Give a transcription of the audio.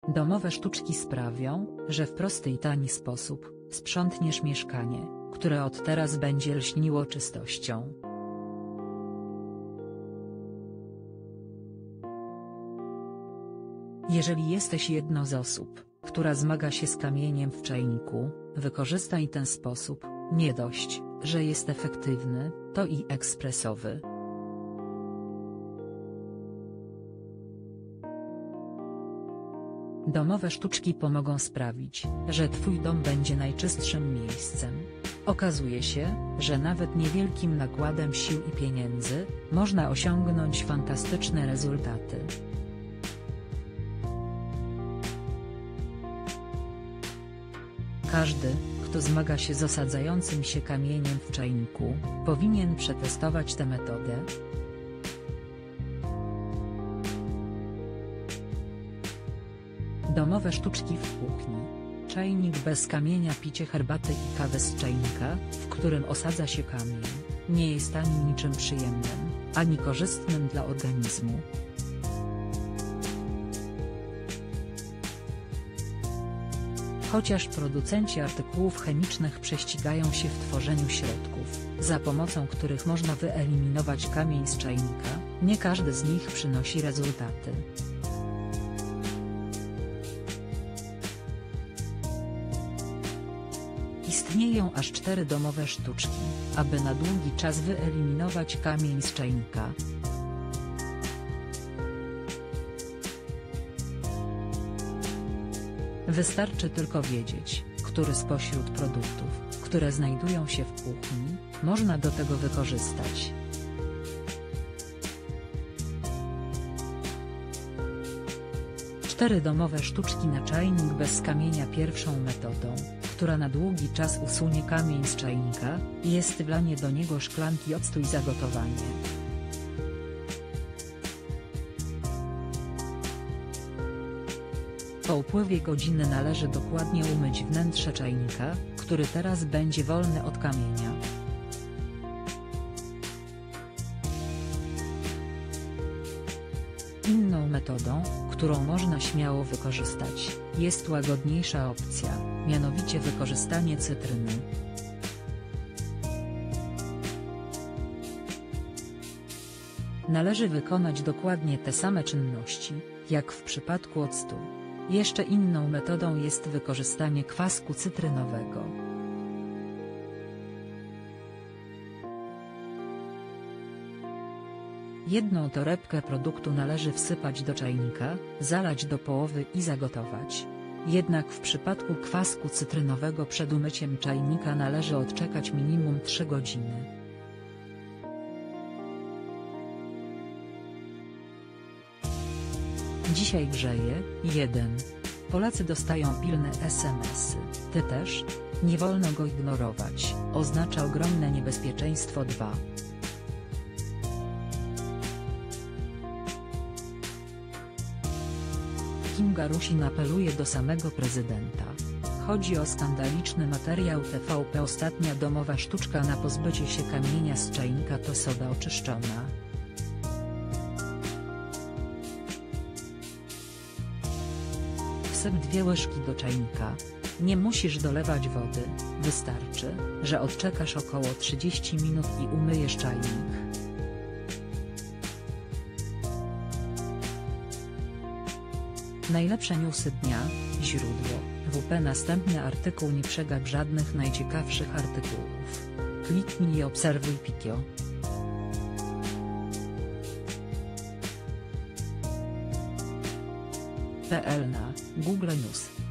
Domowe sztuczki sprawią, że w prosty i tani sposób sprzątniesz mieszkanie, które od teraz będzie lśniło czystością. Jeżeli jesteś jedną z osób, która zmaga się z kamieniem w czajniku, wykorzystaj ten sposób. Nie dość, że jest efektywny, to i ekspresowy. Domowe sztuczki pomogą sprawić, że Twój dom będzie najczystszym miejscem. Okazuje się, że nawet niewielkim nakładem sił i pieniędzy można osiągnąć fantastyczne rezultaty. Każdy, kto zmaga się z osadzającym się kamieniem w czajniku, powinien przetestować tę metodę. Domowe sztuczki w kuchni. Czajnik bez kamienia. Picie herbaty i kawy z czajnika, w którym osadza się kamień, nie jest ani niczym przyjemnym, ani korzystnym dla organizmu. Chociaż producenci artykułów chemicznych prześcigają się w tworzeniu środków, za pomocą których można wyeliminować kamień z czajnika, nie każdy z nich przynosi rezultaty. Istnieją aż 4 domowe sztuczki, aby na długi czas wyeliminować kamień z czajnika. Wystarczy tylko wiedzieć, który spośród produktów, które znajdują się w kuchni, można do tego wykorzystać. Cztery domowe sztuczki na czajnik bez kamienia. Pierwszą metodą, która na długi czas usunie kamień z czajnika, jest wlanie do niego szklanki octu i zagotowanie. Po upływie godziny należy dokładnie umyć wnętrze czajnika, który teraz będzie wolny od kamienia. Inną metodą, którą można śmiało wykorzystać, jest łagodniejsza opcja, mianowicie wykorzystanie cytryny. Należy wykonać dokładnie te same czynności, jak w przypadku octu. Jeszcze inną metodą jest wykorzystanie kwasku cytrynowego. Jedną torebkę produktu należy wsypać do czajnika, zalać do połowy i zagotować. Jednak w przypadku kwasku cytrynowego przed umyciem czajnika należy odczekać minimum 3 godziny. Dzisiaj grzeje. 1. Polacy dostają pilne SMS-y. Ty też? Nie wolno go ignorować, oznacza ogromne niebezpieczeństwo. 2. Kim Garusin apeluje do samego prezydenta. Chodzi o skandaliczny materiał TVP. Ostatnia domowa sztuczka na pozbycie się kamienia z czajnika to soda oczyszczona. Wsyp 2 łyżki do czajnika. Nie musisz dolewać wody, wystarczy, że odczekasz około 30 minut i umyjesz czajnik. Najlepsze newsy dnia, źródło, WP. Następny artykuł. Nie przegap żadnych najciekawszych artykułów. Kliknij i obserwuj Pikio. PL na Google News.